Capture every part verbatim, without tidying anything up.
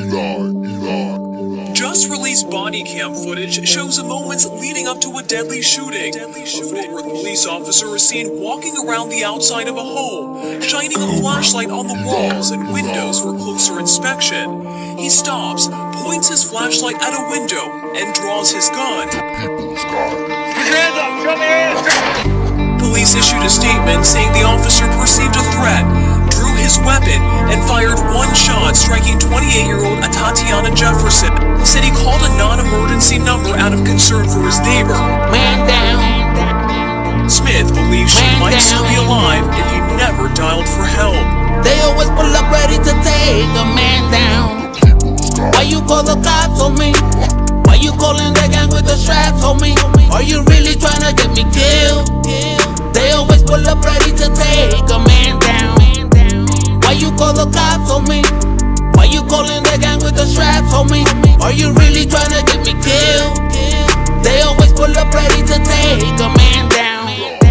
Eli, Eli. Just released body cam footage shows the moments leading up to a deadly shooting. A Fort Worth police officer is seen walking around the outside of a home, shining a flashlight on the walls and windows for closer inspection. He stops, points his flashlight at a window, and draws his gun. People's God. Put your hands up! Show me your hands! Police issued a statement saying the officer perceived a threat, drew his weapon, and fired one shot, striking twenty-eight-year-old Tatiana Jefferson. Said he called a non-emergency number out of concern for his neighbor. Man down. Smith believes she Man might down. still be alive if he never dialed for help. They always pull up ready to take a man down. Why you call the cops on me? Why you calling the gang with the straps on me? Are you really trying to get me killed? They always pull up ready to take a man down. Why you call the cops on me? Why you calling the gang with the straps on me? Are you really trying to get me killed? They always pull up ready to take a man down.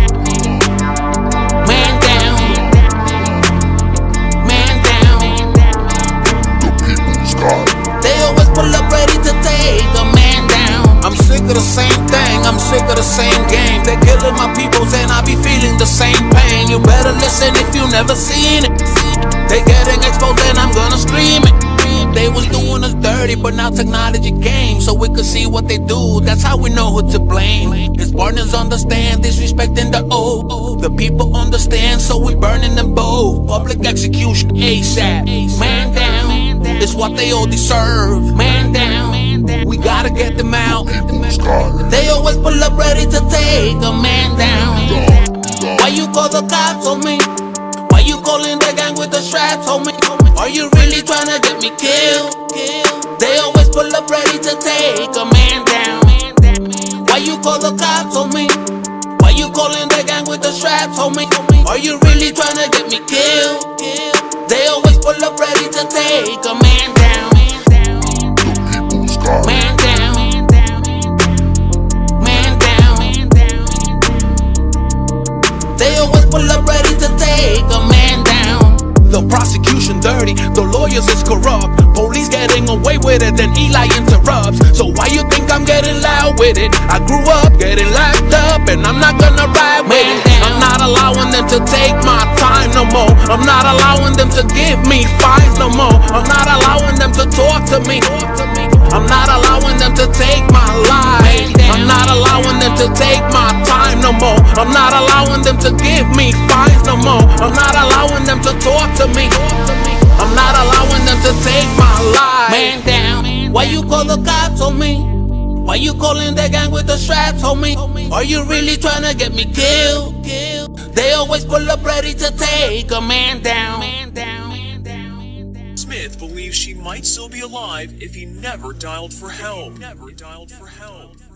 Man down. Man down. The people's God. They always pull up ready to take a man down. I'm sick of the same thing, I'm sick of the same game. They're killing my peoples and I be feeling the same pain. You better listen if you never seen it. They getting exposed and I'm gonna scream it. They was doing us dirty, but now technology came so we could see what they do. That's how we know who to blame. His partners understand, disrespecting the oath. The people understand, so we burning them both. Public execution ASAP. Man down, it's what they all deserve. Man down, we gotta get them out. People's God. They always pull up ready to take a man down. Why you call the cops on me? Why you calling the gang with the straps on me? Are you really trying to get me killed? They always pull up ready to take a man down. Why you call the cops on me? Why you calling the gang with the straps on me? Are you really trying to get me killed? They always pull up ready to take a man down. The people's God. Man down. Man down. They always pull up ready to take a man down. The prosecution dirty, the lawyers is corrupt. Police getting away with it, then Eli interrupts. So why you think I'm getting loud with it? I grew up getting locked up, and I'm not gonna ride with it. I'm not allowing them to take my time no more. I'm not allowing them to give me fines no more. I'm not allowing them to talk to me. I'm not allowing them to take my life. I'm not allowing them to take my time no more. I'm not allowing them to give me fines no more. I'm not allowing them to talk to me. I'm not allowing them to take my life. Man down. Why you call the cops on me? Why you calling the gang with the straps on me? Are you really trying to get me killed? They always pull up ready to take a man down. Smith believes she might still be alive if he never dialed for help. Never dialed for help.